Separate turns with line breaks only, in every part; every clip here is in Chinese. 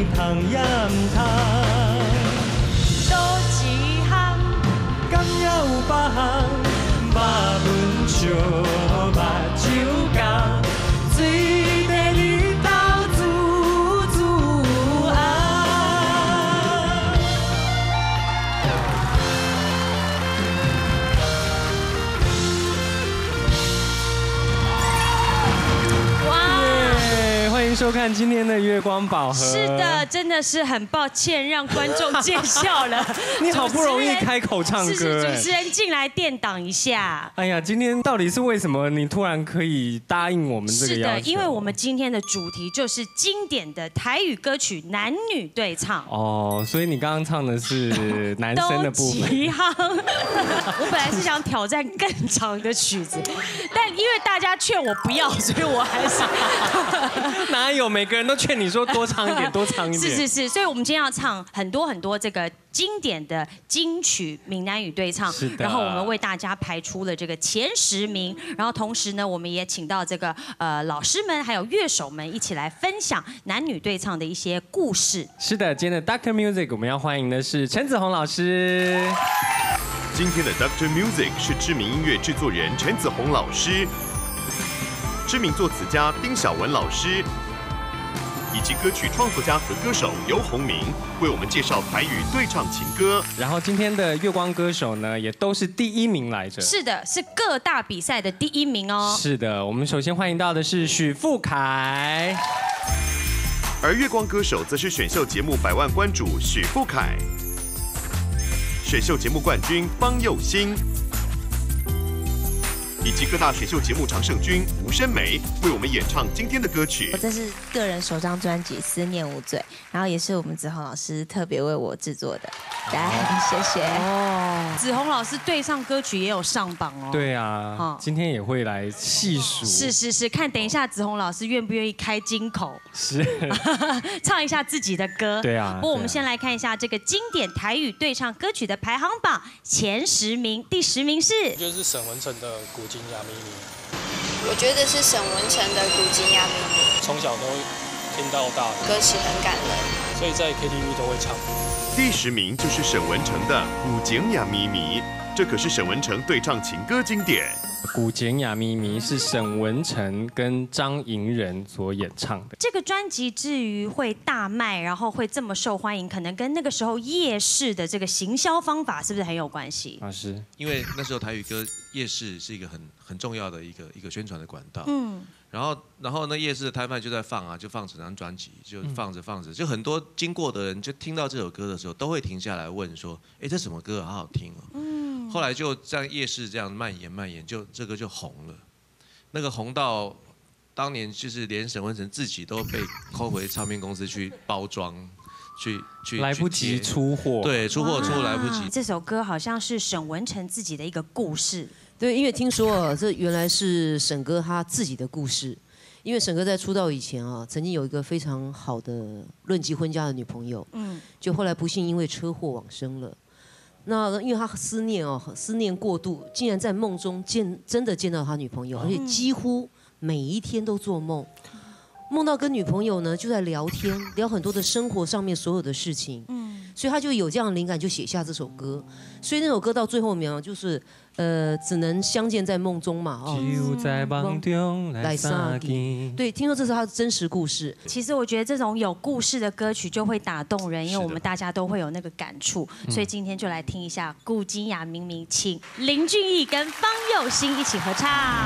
通也唔通。
多一项，
敢也有别项，肉粉烧目睭干，水在日头煮煮红。欢迎收看今天的月光宝盒。
是的，真的是很抱歉让观众见笑了。
你好不容易开口唱歌，
是主持人进来垫挡一下。
哎呀，今天到底是为什么你突然可以答应我们这个要求？
是的，因为我们今天的主题就是经典的台语歌曲男女对唱。
哦，所以你刚刚唱的是男生的部分。
我本来是想挑战更长的曲子，但因为大家劝我不要，所以我还是。
哪有每个人都劝你说多唱一点，多唱一点？
是，所以我们今天要唱很多这个经典的金曲闽南语对唱，
是的。
然后我们为大家排出了这个前10名，然后同时呢，我们也请到这个老师们还有乐手们一起来分享男女对唱的一些故事。
是的，今天的 Dr. Music 我们要欢迎的是陈子鸿老师。
今天的 Dr. Music 是知名音乐制作人陈子鸿老师，知名作词家丁晓文老师，以及歌曲创作家和歌手游鸿明为我们介绍台语对唱情歌。
然后今天的月光歌手呢，也都是第1名来着。
是的，是各大比赛的第1名哦。
是的，我们首先欢迎到的是许富凯，
而月光歌手则是选秀节目百万关主许富凯，选秀节目冠军方佑兴，以及各大选秀节目常胜军吴申梅为我们演唱今天的歌曲。
这是个人首张专辑《思念无罪》，然后也是我们子鸿老师特别为我制作的，谢谢。
哦，子鸿老师对唱歌曲也有上榜哦。
对啊，今天也会来细数。
是，看等一下子鸿老师愿不愿意开金口，
是
唱一下自己的歌。
对啊。
不过我们先来看一下这个经典台语对唱歌曲的排行榜前10名，第10名是。
我觉得是沈文程的《古今雅咪咪》。
我觉得是沈文程的《古今雅咪咪》，
从小都听到大的，
歌词很感人，
所以在 KTV 都会唱。
第10名就是沈文程的《古井雅咪咪》，这可是沈文程对唱情歌经典。
《古井雅咪咪》是沈文程跟张盈仁所演唱的。
这个专辑至于会大卖，然后会这么受欢迎，可能跟那个时候夜市的这个行销方法是不是很有关系？
啊，是。
因为那时候台语歌夜市是一个很重要的一个宣传的管道。然后那夜市的摊贩就在放啊，就放整张专辑，就放着，就很多经过的人就听到这首歌的时候，都会停下来问说：“哎，这什么歌？好好听哦。”后来就在夜市这样蔓延，就这个就红了。那个红到当年就是连沈文程自己都被扣回唱片公司去包装，去
来不及出货。
对，出货来不及。
这首歌好像是沈文程自己的一个故事。
对，因为听说这原来是沈哥他自己的故事。因为沈哥在出道以前啊，曾经有一个非常好的论及婚嫁的女朋友，就后来不幸因为车祸往生了。那因为他思念过度，竟然在梦中真的见到他女朋友，而且几乎每一天都做梦，梦到跟女朋友呢就在聊天，聊很多的生活上面所有的事情。所以他就有这样的灵感，就写下这首歌。所以那首歌到最后面啊，就是只能相见在梦中嘛。
就在梦中来相见。
对，听说这是他的真实故事。
其实我觉得这种有故事的歌曲就会打动人，因为我们大家都会有那个感触。所以今天就来听一下《古今雅咪咪》，请林俊逸跟方佑兴一起合唱。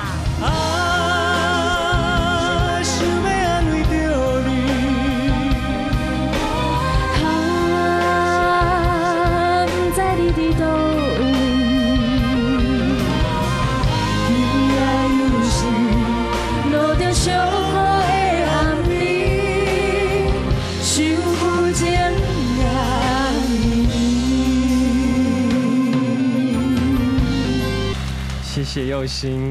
谢谢佑兴。
过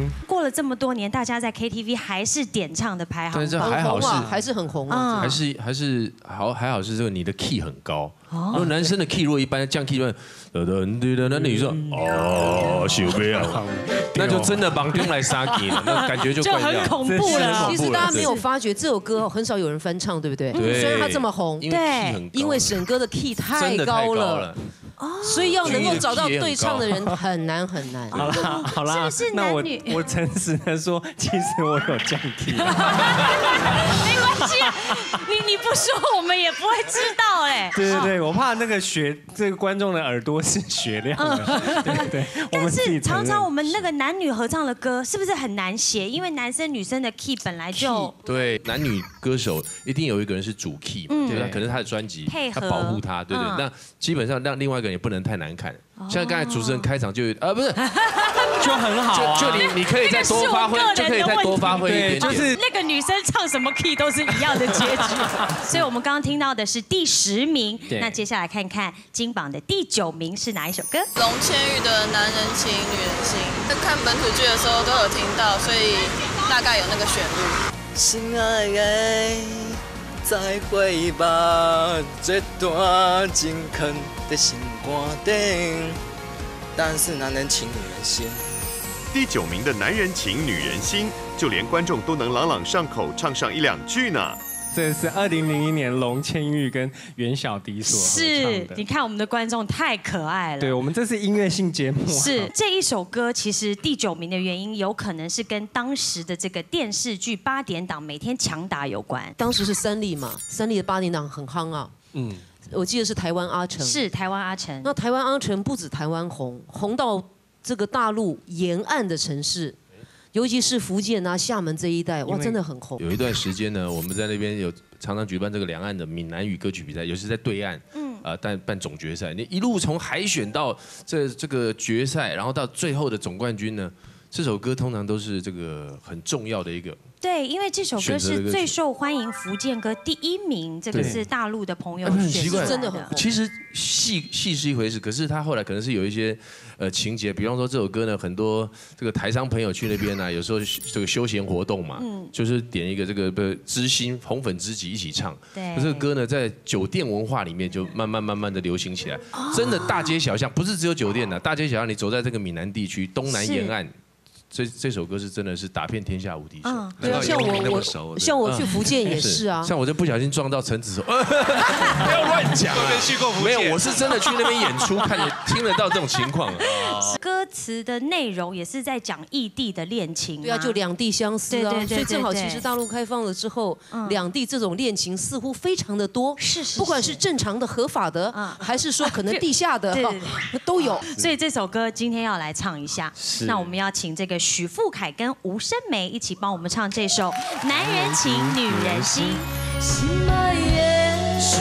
了这么多年，大家在 KTV 还是点唱的排行榜，
但是还好是
还是很红啊，
还好是这个你的 key 很高。如果男生的 key 如果一般降 key 那女生小贝啊，那就真的绑定来杀你了，那感觉就怪掉，
很恐怖了。
其实大家没有发觉这首歌很少有人翻唱，对不对？
对。
虽然它这么红，因为沈哥的 key 太高了。所以要能够找到对唱的人很难很难。
好啦，
是不是
那
男女？
我诚实的说，其实我有降 key。
没关系，你不说我们也不会知道哎。
对，我怕那个这个观众的耳朵是雪亮的。对。
但是常常我们那个男女合唱的歌是不是很难写？因为男生女生的 key 本来就
对，男女歌手一定有一个人是主 key 嘛，对吧？可能他的专辑他保护他，对。那基本上让另外一个人也不能太难看。像刚才主持人开场就不是，
就很好啊，
就你可以再多发挥，就可以再多发挥一点点。
就是那个女生唱什么 key 都是一样的结局。所以我们刚刚听到的是第10名，那接下来看看金榜的第9名是哪一首歌？
龙千羽的《男人情女人心》，在看本土剧的时候都有听到，所以大概有那个旋律。
心爱的，再会吧，这段情肯在心肝顶，但是男人情女人心。
第9名的《男人情女人心》，就连观众都能朗朗上口唱上1、2句呢。
这是2001年龙千玉跟袁小迪所合唱的。
是，你看我们的观众太可爱了。
对，我们这是音乐性节目。
是这一首歌，其实第9名的原因，有可能是跟当时的这个电视剧8点档每天强打有关。
当时是3立嘛，3立的8点档很夯啊。我记得是台湾阿成。
是台湾阿成。
那台湾阿成不止台湾红，红到这个大陆沿岸的城市。尤其是福建啊、厦门这一带，哇，真的很红。
有一段时间呢，我们在那边有常常举办这个两岸的闽南语歌曲比赛，尤其是在对岸，办总决赛。你一路从海选到这个决赛，然后到最后的总冠军呢，这首歌通常都是这个很重要的一个。
对，因为这首歌是最受欢迎福建歌第1名，这个是大陆的朋友选出来的。
真的很红。
其实戏是一回事，可是他后来可能是有一些情节，比方说这首歌呢，很多这个台商朋友去那边呢，有时候这个休闲活动嘛，就是点一个这个知心红粉知己一起唱。
对。
这个歌呢，在酒店文化里面就慢慢的流行起来，真的大街小巷不是只有酒店的，大街小巷你走在这个闽南地区东南沿岸。这首歌是真的是打遍天下无敌手。
对啊，像我去福建也是啊。
像我就不小心撞到陈子说，不要乱讲。没有，我是真的去那边演出，听得到这种情况。
歌词的内容也是在讲异地的恋情。
对啊，就两地相思啊。
对。
所以正好，其实大陆开放了之后，两地这种恋情似乎非常的多。
是。
不管是正常的、合法的，还是说可能地下的，都有。
所以这首歌今天要来唱一下。那我们要请这个许富凯跟吴声梅一起帮我们唱这首《男人情女人心》。
心爱的，心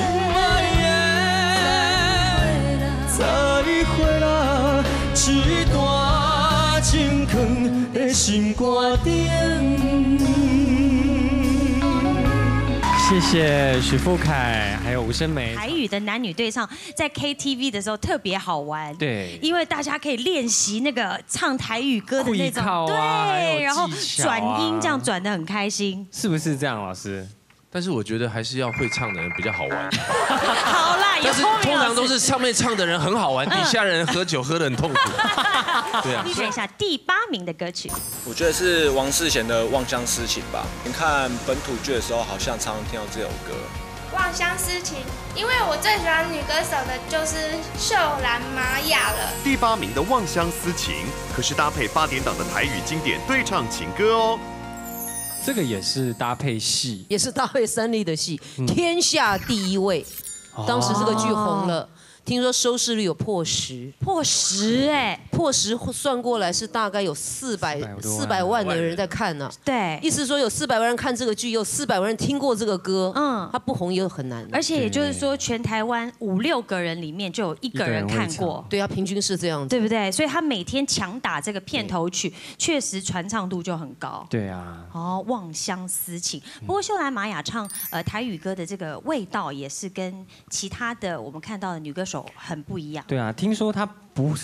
爱的，再会啦，一段情藏在心肝顶。谢谢许富凯，还有吴声梅。
台语的男女对唱，在 KTV 的时候特别好玩，
对，
因为大家可以练习那个唱台语歌的那种，
对，
然后转音这样转得很开心，
是不是这样，老师？
但是我觉得还是要会唱的人比较好玩。
好啦，
但是通常都是上面唱的人很好玩，底下人喝酒喝得很痛苦。对啊。
你选一下第8名的歌曲。
我觉得是王世贤的《望乡私情》吧。你看本土剧的时候，好像常常听到这首歌。
望乡私情，因为我最喜欢女歌手的就是秀兰玛雅了。
第8名的《望乡私情》可是搭配8点档的台语经典对唱情歌哦。
这个也是搭配戏，
也是搭配3立的戏，天下第一位。当时这个剧红了，听说收视率有破10，
破10
算过来是大概有400万的人在看呢。
对，
意思说有400万人看这个剧，有400万人听过这个歌，它不红也很难。
而且也就是说，全台湾5、6个人里面就有1个人看过。
对啊，平均是这样子，
对不对？所以他每天强打这个片头曲，确实传唱度就很高。
对啊。
望乡私情。不过秀兰玛雅唱台语歌的这个味道，也是跟其他的我们看到的女歌手很不一样。
对啊，听说她不是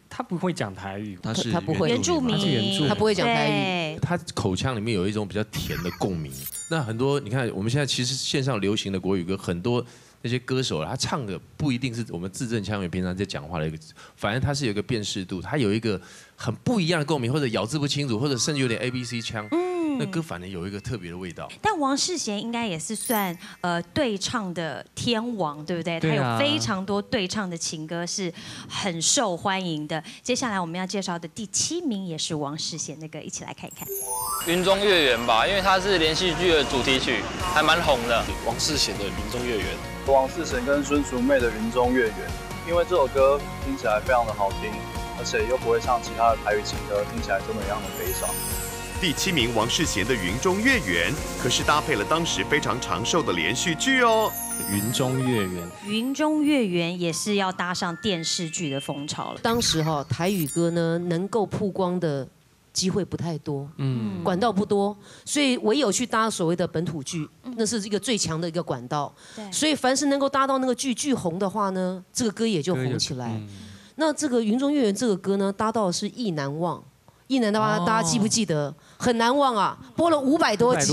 他不会讲台语，
他不会
原住民，
他不会讲台语，
他口腔里面有一种比较甜的共鸣。那很多你看，我们现在其实线上流行的国语歌，很多那些歌手他唱的不一定是我们字正腔圆平常在讲话的一个，反正他是有一个辨识度，他有一个很不一样的共鸣，或者咬字不清楚，或者甚至有点 ABC 腔。那歌反而有一个特别的味道。
但王世贤应该也是算对唱的天王，对不对？
对啊，
他有非常多对唱的情歌是很受欢迎的。接下来我们要介绍的第7名也是王世贤的歌，一起来看一看。
云中月圆吧，因为它是连续剧的主题曲，还蛮红的。
王世贤的云中月圆，
王世贤跟孙淑媚的云中月圆，因为这首歌听起来非常的好听，而且又不会像其他的台语情歌听起来这么样的悲伤。
第7名王世贤的《云中月圆》，可是搭配了当时非常长寿的连续剧哦。
云中月圆，
云中月圆也是要搭上电视剧的风潮了。
当时台语歌呢能够曝光的机会不太多，管道不多，所以唯有去搭所谓的本土剧，那是一个最强的一个管道。所以凡是能够搭到那个剧红的话呢，这个歌也就红起来。那这个《云中月圆》这个歌呢，搭到的是《意难忘》。意难忘，大家记不记得？很难忘啊，播了500多集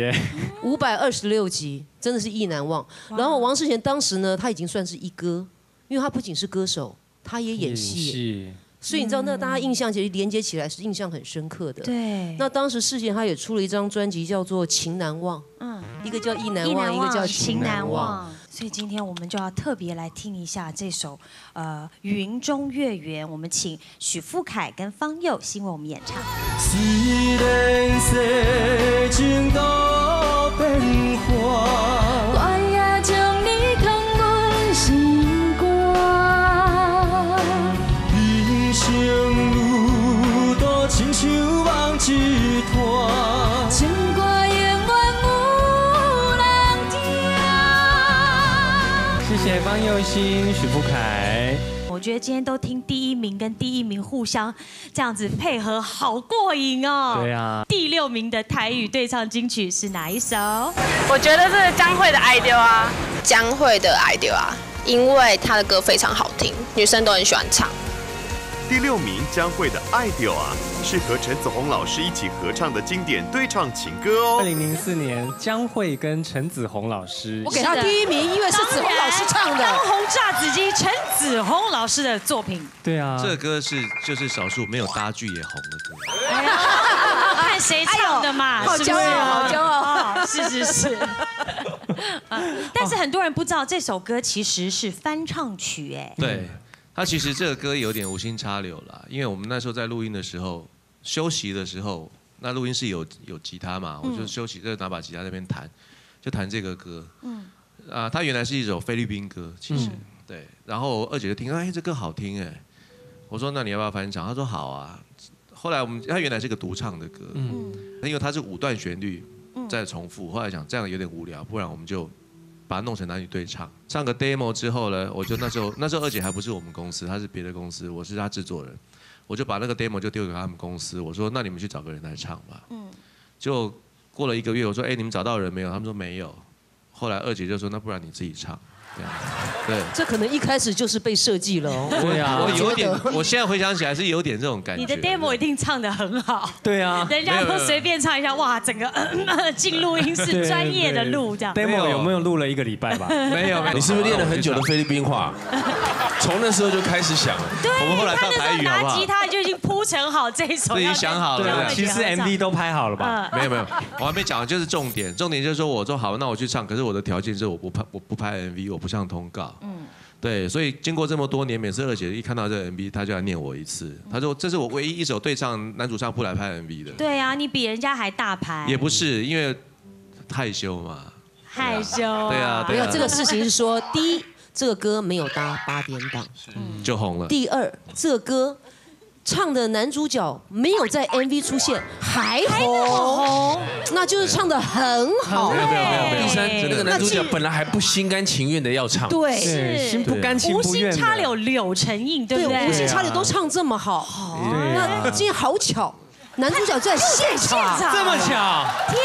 ，526集，真的是意难忘。然后王世贤当时呢，他已经算是一哥，因为他不仅是歌手，他也演戏。所以你知道，那大家印象其实连接起来是印象很深刻的。
对。
那当时世贤他也出了一张专辑，叫做《情难忘》，一个叫《意难忘》，一个叫《情难忘》。
所以今天我们就要特别来听一下这首云中月圆，我们请许富凯跟方佑欣为我们演唱。
虽然世情多变化，我也将你藏阮心肝。人生路途亲像梦一团，情歌永远有人听。谢谢方佑欣、许富凯。
我觉得今天都听第1名跟第1名互相这样子配合，好过瘾哦。
对啊。
第6名的台语对唱金曲是哪一首？
我觉得是江蕙的《爱丢啊》，江蕙的《爱丢啊》，因为她的歌非常好听，女生都很喜欢唱。
第6名江蕙的《爱丢啊》是和陈子鸿老师一起合唱的经典对唱情歌哦。
2004年，江蕙跟陈子鸿老师，
我给他第1名，因为是子鸿老师唱的。
当红炸子鸡，陈子鸿老师的作品。
对啊，
这个歌就是少数没有搭剧也红的歌。
看谁唱的嘛，
好骄傲，好骄傲。
是。但是很多人不知道这首歌其实是翻唱曲，哎。
对。他其实这个歌有点无心插柳啦，因为我们那时候在录音的时候，休息的时候，那录音室有吉他嘛，我就休息就拿把吉他在那边弹，就弹这个歌。它原来是一首菲律宾歌，其实对。然后二姐就听，哎，这歌好听哎。我说那你要不要翻唱？她说好啊。后来他原来是个独唱的歌，因为它是5段旋律在重复，后来想这样有点无聊，不然我们就把它弄成男女对唱，上个 demo 之后呢，我就那时候二姐还不是我们公司，她是别的公司，我是她制作人，我就把那个 demo 就丢给他们公司，我说那你们去找个人来唱吧。就过了1个月，我说哎你们找到人没有？他们说没有。后来二姐就说那不然你自己唱。对，
这可能一开始就是被设计了哦。
对啊，
我有点，我现在回想起来是有点这种感觉。
你的 demo 一定唱得很好。
对啊，
人家都随便唱一下，哇，整个进录音室专业的录这样。
demo 有没有录了1个礼拜吧？
没有，
你是不是练了很久的菲律宾话？从那时候就开始想了。
对，
我们后来唱台语好不好？
拿吉他就已经铺陈好这一首。
自己想好了。
其实 MV 都拍好了吧？
没有，我还没讲，就是重点就是说，我说好，那我去唱，可是我的条件是我不拍 MV， 我不上通告。对，所以经过这么多年，每次二姐一看到这个 MV， 她就要念我一次。她说这是我唯一一首对唱男主唱不来拍 MV 的。
对啊，你比人家还大牌。
也不是，因为害羞嘛。
害羞。
对啊。
没有这个事情是说，第一，这个歌没有搭8点档，
就红了。
第二，这个歌唱的男主角没有在 MV 出现，还红，那就是唱得很好。
没有。
第三，那个男主角本来还不心甘情愿的要唱，
对，
心不甘情不愿。
无心插柳柳成荫，对不对？
无心插柳都唱这么好，那今天好巧，男主角在现场，
这么巧，
天哪！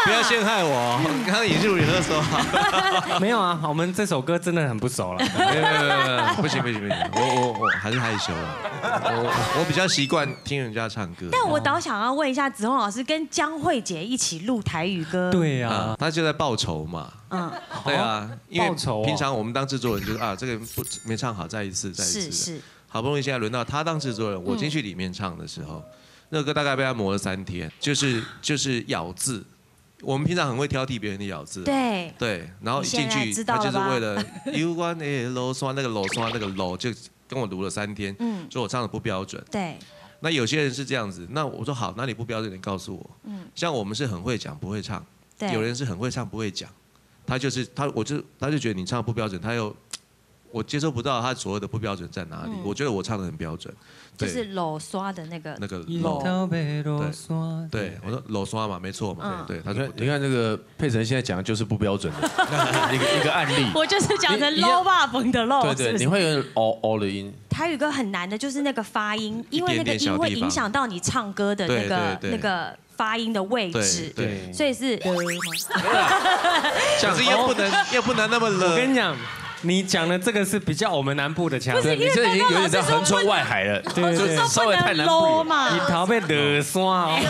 不要陷害我，刚刚引入你那时候。
没有啊，我们这首歌真的很不熟了。
不行，我还是害羞了。我比较习惯听人家唱歌。
但我倒想要问一下子鸿老师，跟江蕙姐一起录台语歌。
对呀，
他就在报仇嘛。对啊，因为平常我们当制作人就是这个没唱好，再一次。
是。
好不容易现在轮到他当制作人，我进去里面唱的时候，那个歌大概被他磨了3天，就是咬字。我们平常很会挑剔别人的咬字，
对，
然后一进去，他就是为了 You want a low 刷那个 low 刷那个 low， 就跟我读了3天，说我唱的不标准。
对，
那有些人是这样子，那我说好，哪里不标准你告诉我。像我们是很会讲不会唱，有人是很会唱不会讲，他就觉得你唱的不标准，我接受不到他所有的不标准在哪里。我觉得我唱的很标准，
就是裸刷的那个
裸，对，我说裸刷嘛，没错嘛，对。他说
你看这个佩岑现在讲的就是不标准的一个案例。
我就是讲成 low 吧崩的 low，
对，你会有 all 的音。
台语歌很难的就是那个发音，因为那个音会影响到你唱歌的那个发音的位置，
对，
所以是。
可是又不能那么冷。
我跟你讲。你讲的这个是比较我们南部的腔，
对，你这已经有点在横穿外海了，
对，
稍微太南部
嘛。
你逃被裸刷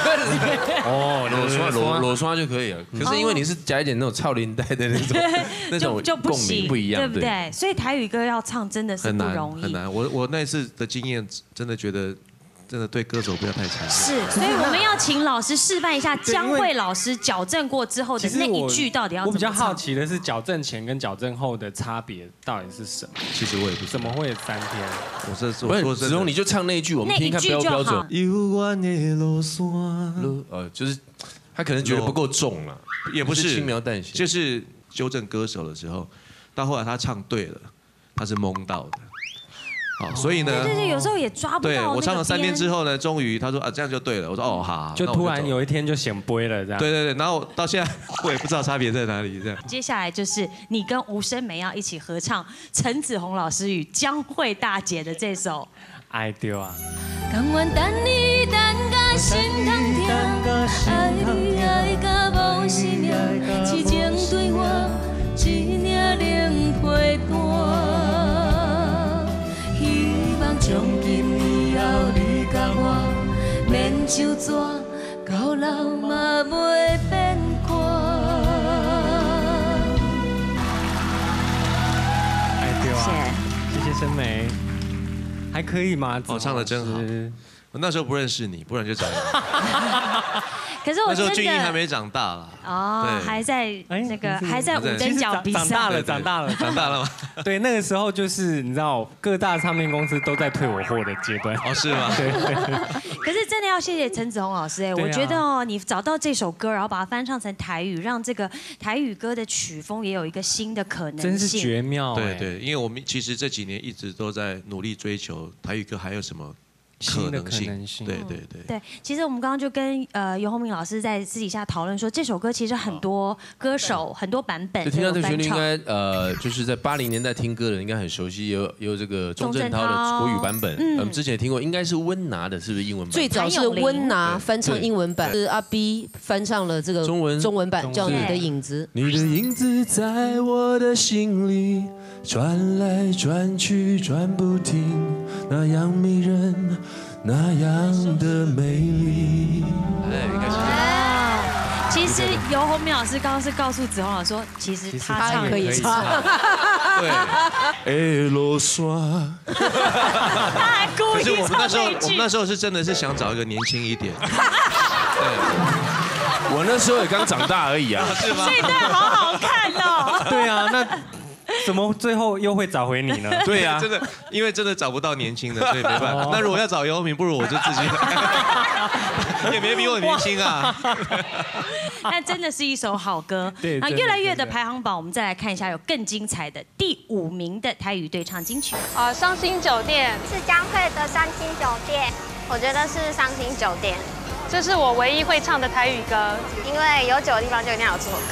哦，裸刷就可以了。可是因为你是加一点那种超龄带的那种共鸣不一样，
对不对？所以台语歌要唱真的是不容易，
很难。我那次的经验真的觉得。真的对歌手不要太强。
是，所以我们要请老师示范一下江蕙老师矫正过之后的那一句到底要怎么唱。
我比较好奇的是矫正前跟矫正后的差别到底是什么？
其实我也不知道。
怎么会3天？
我说
子鸿你就唱那一句，我们听看标不标准。就是他可能觉得不够重了，
也不是
轻描淡写，
就是纠正歌手的时候，到后来他唱对了，他是蒙到的。好，所以呢，
对，有时候也抓不到。
对我唱了3天之后呢，终于他说这样就对了。我说好，
就突然有一天就显杯了这样。
对，然后到现在我也不知道差别在哪里这样。
接下来就是你跟吴声梅要一起合唱陈子鸿老师与江蕙大姐的这首《
爱丢啊》。
甘愿等你等到心痛痛，爱你爱到无生命，痴情对我一领冷陪伴。从今以后，你甲我免就纸，到老嘛袂变卦。
哎，对啊，谢谢声梅，还可以吗？
唱得真好。我那时候不认识你，不然就找你。
可是我
那时候俊逸还没长大了
哦，还在那个还在五等角比赛，
长大了
吗？
对，那个时候就是你知道各大唱片公司都在退我货的阶段。
哦，是吗？
对。
可是真的要谢谢陈子鸿老师我觉得你找到这首歌，然后把它翻唱成台语，让这个台语歌的曲风也有一个新的可能性，
真是绝妙。
对，因为我们其实这几年一直都在努力追求台语歌还有什么。可能性，对，
其实我们刚刚就跟尤鸿明老师在私底下讨论说，这首歌其实很多歌手很多版本
就听到这个旋律，应该就是在80年代听歌的应该很熟悉，也有这个钟镇涛的国语版本，我们之前也听过，应该是温拿的，是不是英文版？
最早是温拿翻唱英文版，是阿 B 翻唱了这个中文版，叫《你的影子》。
你的影子在我的心里转来转去转不停，那样迷人。那样的美丽。
其实尤鸿明老师刚刚是告诉子鸿老师说，其实他唱可以唱。
对。落山。
他还故意唱那句。
我们那时候是真的是想找一个年轻一点。
对。我那时候也刚长大而已啊。
是吗？这段好好看哦。
对啊，那。怎么最后又会找回你呢？
对呀，真的，因为真的找不到年轻的，所以没办法。那如果要找尤鸿明，不如我就自己，也没比我年轻啊。
但真的是一首好歌。对。那越来越的排行榜，我们再来看一下有更精彩的第5名的台语对唱金曲。
伤心酒店
是江蕙的伤心酒店，我觉得是伤心酒店。
这是我唯一会唱的台语歌，
因为有酒的地方就一定要有这首歌。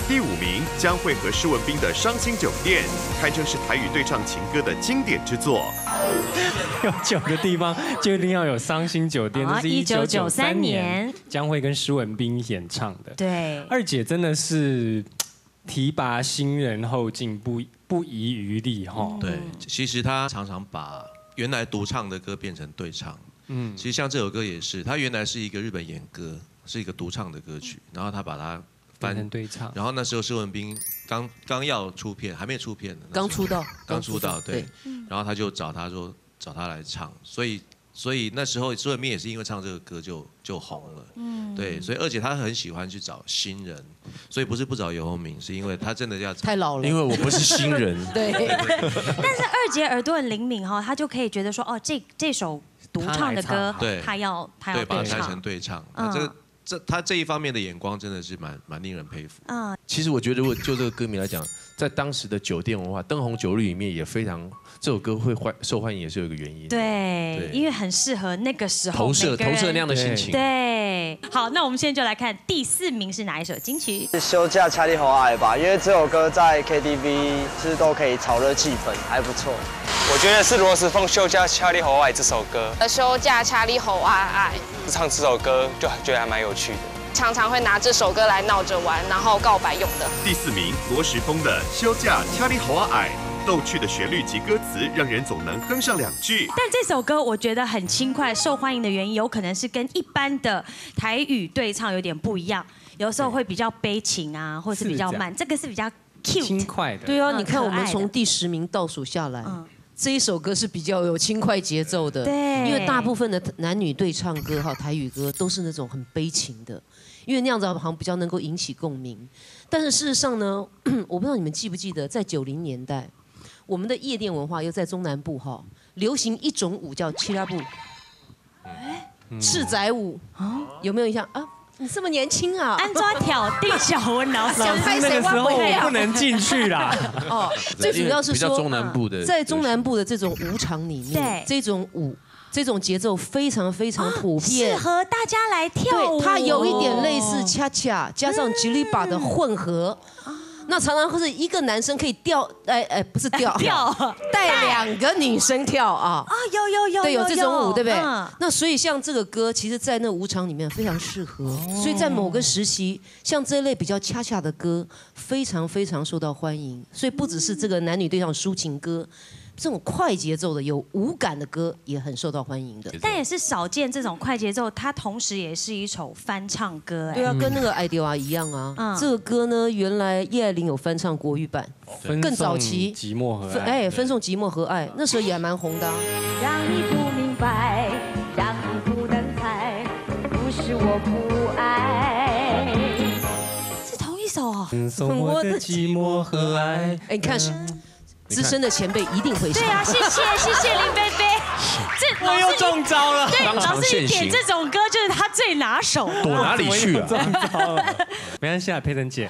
第5名，江蕙和施文彬的《伤心酒店》，堪称是台语对唱情歌的经典之作。
有9个地方就一定要有《伤心酒店》，这是1993年江蕙跟施文彬演唱的。
对，
二姐真的是提拔新人后进，不遗余力哈。
对，其实她常常把原来独唱的歌变成对唱。其实像这首歌也是，它原来是一个日本演歌，是一个独唱的歌曲，然后他把它
翻成对唱。
然后那时候施文彬刚要出片，还没出片呢，
刚出道，
对。然后他就找他来唱，所以那时候施文彬也是因为唱这个歌就红了。对，所以二姐她很喜欢去找新人，所以不是不找尤鸿明，是因为她真的要
太老了，
因为我不是新人。
对。
但是二姐耳朵很灵敏哈，她就可以觉得说，哦，这首独唱的歌，她要
对，把它
唱
拆成对唱。他这一方面的眼光真的是蛮令人佩服。
其实我觉得，如果就这个歌迷来讲，在当时的酒店文化，灯红酒绿里面也非常，这首歌会受欢迎也是有一个原因。
对，因为很适合那个时候
投射那样的心情。
对，好，那我们现在就来看第4名是哪一首金曲？
是休假恰你好爱吧，因为这首歌在 KTV 是都可以炒热气氛，还不错。
我觉得是罗时丰《休假恰你好爱》这首歌。
休假恰你好爱，
唱这首歌就觉得还蛮有趣的。
常常会拿这首歌来闹着玩，然后告白用的。
第4名，罗时丰的《休假恰你好爱》，逗趣的旋律及歌词让人总能哼上2句。
但这首歌我觉得很轻快，受欢迎的原因有可能是跟一般的台语对唱有点不一样，有时候会比较悲情啊，或是比较慢，这个是比较 cute
轻快的。
对啊，你看我们从第10名倒数下来。这一首歌是比较有轻快节奏的，
对，
因为大部分的男女对唱歌哈，台语歌都是那种很悲情的，因为那样子好像比较能够引起共鸣。但是事实上呢，我不知道你们记不记得，在90年代，我们的夜店文化又在中南部哈，流行一种舞叫七拉布，赤仔舞，有没有印象啊？你这么年轻啊！
安抓挑定小文老师，
那个时候不能进去啦。
哦，最主要是说，
中南部的，
在中南部的这种舞场里面，这种舞。这种节奏非常非常普遍，
适合大家来跳舞。
对，它有一点类似恰恰，加上吉利巴的混合。那常常是一个男生可以不是跳，带2个女生跳啊。
有，
对，有这种舞，对不对？那所以像这个歌，其实在那舞场里面非常适合。所以在某个时期，像这类比较恰恰的歌，非常非常受到欢迎。所以不只是这个男女对唱抒情歌。这种快节奏的、有舞感的歌也很受到欢迎的，
但也是少见这种快节奏，它同时也是一首翻唱歌。
对啊，跟那个爱丢啊一样啊。这个歌呢，原来叶爱玲有翻唱国语版，更早期。
寂寞和爱。
分送寂寞和爱，那时候也还蛮红的。
让你不明白，让你不能猜，不是我不爱。
是同一首哦。
分送我的寂寞和爱。
哎，你看是。资深的前辈一定会唱。
对啊，谢谢林贝贝。
我又中招了。
对，老师一点这种歌就是他最拿手。
躲哪里去啊？
中招了。没关系啊，佩珍姐。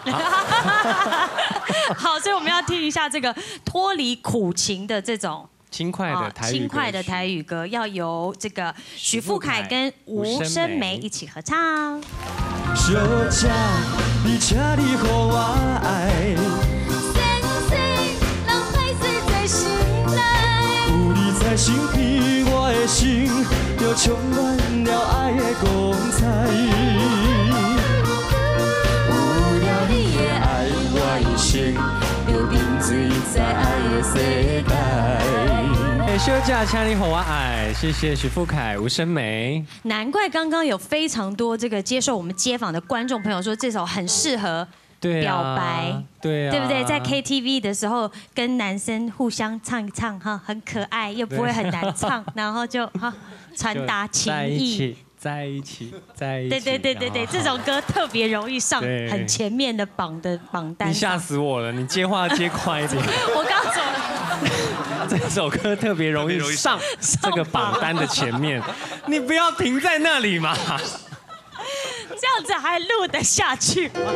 好，所以我们要听一下这个脱离苦情的这种
轻快的
台语歌，要由这个许富凯跟吴声梅一起合唱。
小姐，你请你给我爱。在身边，我的心就充满了爱的光彩。有了你的爱，我一生就沉醉在爱的世界。
休假请你给我爱，谢谢许富凯、吴声梅。
难怪刚刚有非常多这个接受我们街访的观众朋友说，这首很适合。表白，
对
不对？在 KTV 的时候，跟男生互相唱一唱，哈，很可爱，又不会很难唱，然后就哈传达情意，
在一起。
对，这首歌特别容易上很前面的榜单。
你吓死我了！你接话接快一点。
我刚走了。
这首歌特别容易上这个榜单的前面，你不要停在那里嘛。
这样子还录得下去吗？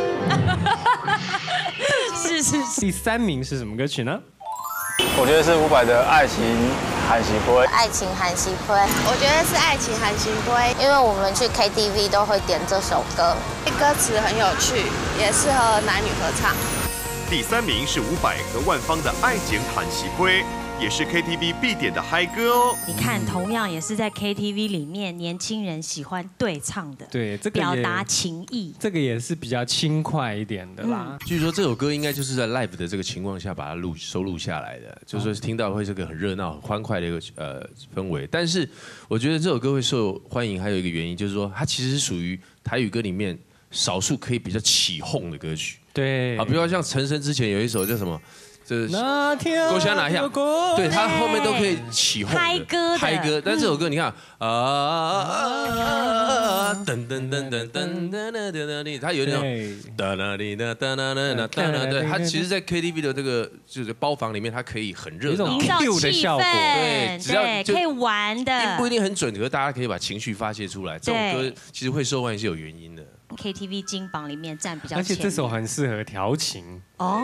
是。
第3名是什么歌曲呢？
我觉得是伍佰的《爱情韩喜杯，
爱情韩喜杯，我觉得是爱情韩喜杯，因为我们去 KTV 都会点这首歌，歌词很有趣，也适合男女合唱。
第3名是伍佰和万芳的《爱情韩喜杯》。也是 KTV 必点的嗨歌哦。
你看，同样也是在 KTV 里面，年轻人喜欢对唱的，
对，这个
表达情意，
这个也是比较轻快一点的啦。
据说这首歌应该就是在 live 的这个情况下把它收录下来的，就是说听到会是个很热闹、很欢快的一个氛围。但是我觉得这首歌会受欢迎，还有一个原因就是说，它其实是属于台语歌里面少数可以比较起哄的歌曲。
对，
啊，比如说像陈升之前有一首叫什么？
哪天
勾下哪一项？对，他后面都可以起哄
嗨歌，
嗨歌。但这首歌你看噔噔噔噔噔噔噔噔，它有点哒啦哩哒哒啦啦哒啦，对，它其实，在 KTV 的这个就是包房里面，它可以很热闹，
营造气氛，
对，只要
可以玩的，
不一定很准，可是大家可以把情绪发泄出来。这首歌其实会受欢迎是有原因的。
KTV 金榜里面占比较前面，
而且这首很适合调情
哦。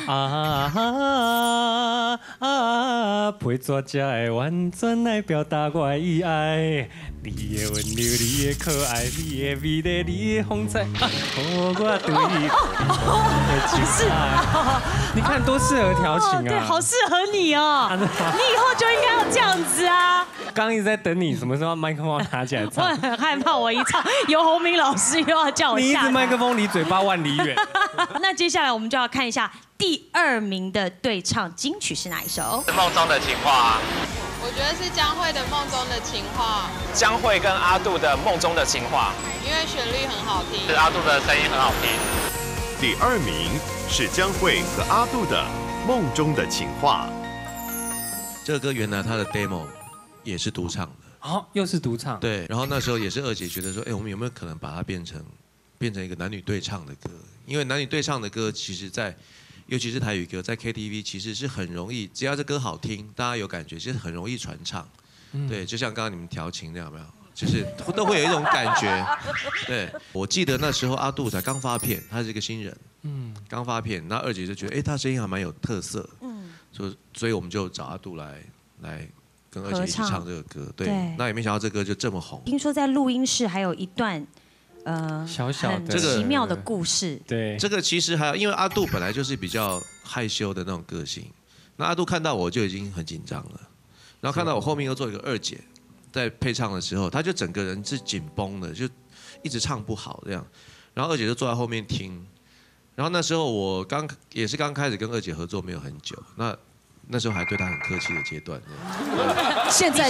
陪作家的完全来表达我的意爱，你的温柔，你的可爱，你的美丽，你的风采，我对你的情爱。你看多适合调情啊！
对，好适合你哦。你以后就应该要这样子啊。
刚一直在等你什么时候麦克风拿起来唱。
我很害怕，我一唱游鸿明老师又要叫我下台。
你一直麦克风离嘴巴万里远。
那接下来我们就要看一下第2名的对唱金曲是哪一首？
梦中的情话。
我觉得是江蕙的《梦中的情话》。
江蕙跟阿杜的《梦中的情话》，
因为旋律很好听，
是阿杜的声音很好听。
第2名是江蕙和阿杜的《梦中的情话》。
这个歌原来他的 demo 也是独唱的。
哦，又是独唱。
对，然后那时候也是二姐觉得说，哎，我们有没有可能把它变成一个男女对唱的歌？因为男女对唱的歌，其实尤其是台语歌，在 KTV 其实是很容易，只要这歌好听，大家有感觉，其实很容易传唱。对，就像刚刚你们调情那样，有没有？就是都会有一种感觉。对，我记得那时候阿杜才刚发片，他是一个新人，刚发片，那二姐就觉得，哎，他声音还蛮有特色，所以我们就找阿杜来跟二姐一起唱这个歌。对，那也没想到这歌就这么红。
听说在录音室还有一段。
小小的
很奇妙的故事。
对，
这个其实还有，因为阿杜本来就是比较害羞的那种个性，那阿杜看到我就已经很紧张了，然后看到我后面又做一个二姐，在配唱的时候，他就整个人是紧绷的，就一直唱不好这样，然后二姐就坐在后面听，然后那时候我也是刚开始跟二姐合作没有很久，那时候还对她很客气的阶段。
现在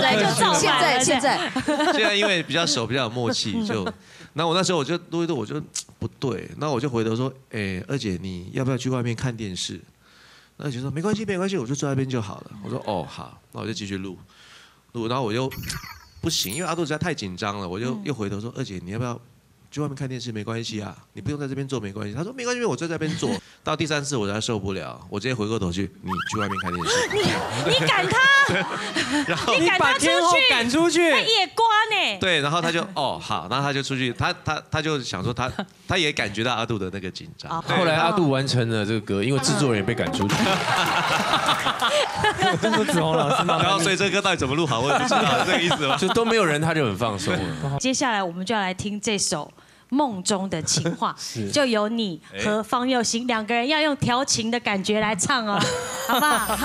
因为比较熟，比较有默契，那我那时候我就录一录，我就不对，那我就回头说，哎，二姐你要不要去外面看电视？那二姐说没关系，我就坐在那边就好了。我说哦好，那我就继续录，然后我又不行，因为阿杜实在太紧张了，我就又回头说，二姐你要不要去外面看电视？没关系啊，你不用在这边做没关系。他说没关系，因为我就在这边做。到第3次我才受不了，我直接回过头去，你去外面看电视。
你赶他，
然后
你把天后
赶出去，
他也瓜呢。
对，然后他就哦好，然后他就出去，他就想说他也感觉到阿杜的那个紧张。
后来阿杜完成了这个歌，因为制作人也被赶出去。
子鸿老师，
然后所以这歌到底怎么录好，我也不知道，这个意思吗？
就都没有人，他就很放松了。
接下来我们就要来听这首。梦中的情话，就由你和方佑兴2个人要用调情的感觉来唱哦，好不好？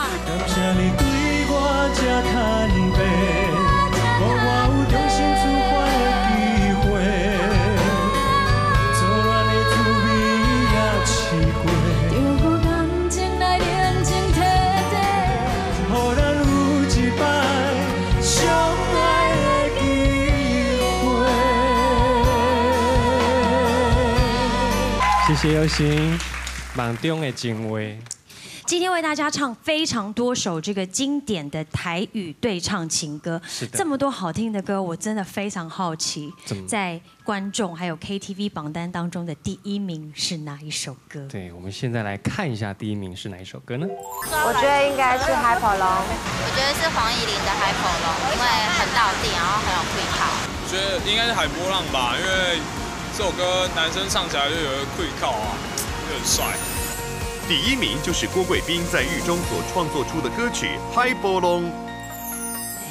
谢谢佑兴，梦中的情话。
今天为大家唱非常多首这个经典的台语对唱情歌，这么多好听的歌，我真的非常好奇，在观众还有 KTV 榜单当中的第1名是哪一首歌？
对，我们现在来看一下第1名是哪一首歌呢？
我觉得应该是《海跑龙》，
我觉得是黄乙玲的《海跑龙》，因为很道地，然后很有味道。
我觉得应该是《海波浪》吧，因为这首歌男生唱起来就有一个会靠啊，就很帅。
第1名就是郭贵宾在狱中所创作出的歌曲《海波浪》。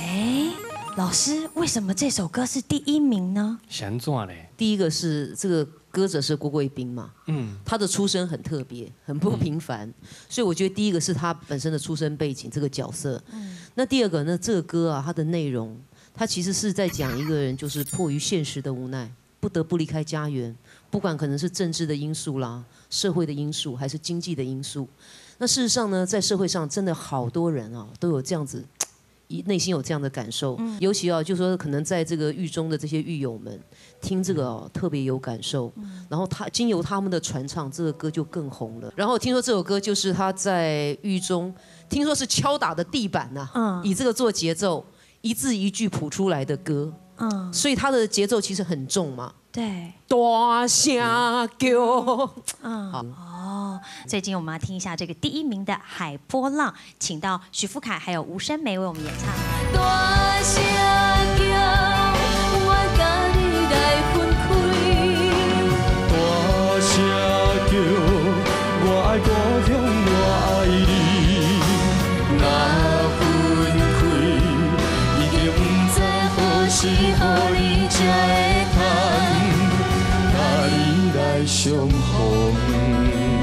哎，老师，为什么这首歌是第1名呢？
想做嘞？
第一个是这个歌者是郭贵宾嘛，他的出身很特别，很不平凡，所以我觉得第一个是他本身的出身背景这个角色。那第二个呢，这个歌啊，它的内容，它其实是在讲一个人就是迫于现实的无奈，不得不离开家园，不管可能是政治的因素啦、社会的因素，还是经济的因素。那事实上呢，在社会上真的好多人啊，都有这样子。内心有这样的感受，尤其啊，就说可能在这个狱中的这些狱友们听这个哦，特别有感受。然后经由他们的传唱，这个歌就更红了。然后听说这首歌就是他在狱中，听说是敲打的地板呐，以这个做节奏，一字一句谱出来的歌。所以他的节奏其实很重嘛。
对。
大声叫。
哦，所以今天我们要听一下这个第1名的《海波浪》，请到许富凯还有吴声梅为我们演唱。大声叫，我甲你来分开。
大声叫，我爱故乡，我爱你。若分开，已经不知何时何你才会通，甲你来相逢。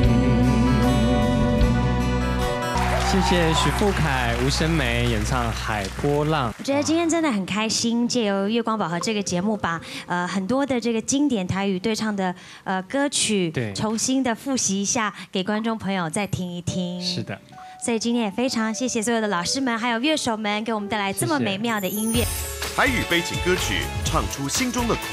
谢谢许富凯、吴声梅演唱《海波浪》。
我觉得今天真的很开心，借由月光宝盒这个节目，把很多的这个经典台语对唱的歌曲，重新的复习一下，给观众朋友再听一听。
是的。
所以今天也非常谢谢所有的老师们，还有乐手们，给我们带来这么美妙的音乐。
台语悲情歌曲，唱出心中的苦。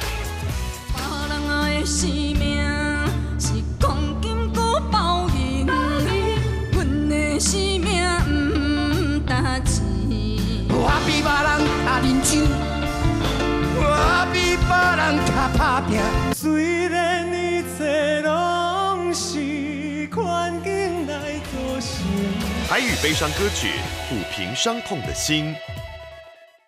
生命不值钱，我比别人较认真，我比别人较打拼。虽然一切拢是环境来造成。
台语悲伤歌曲，抚平伤痛的心。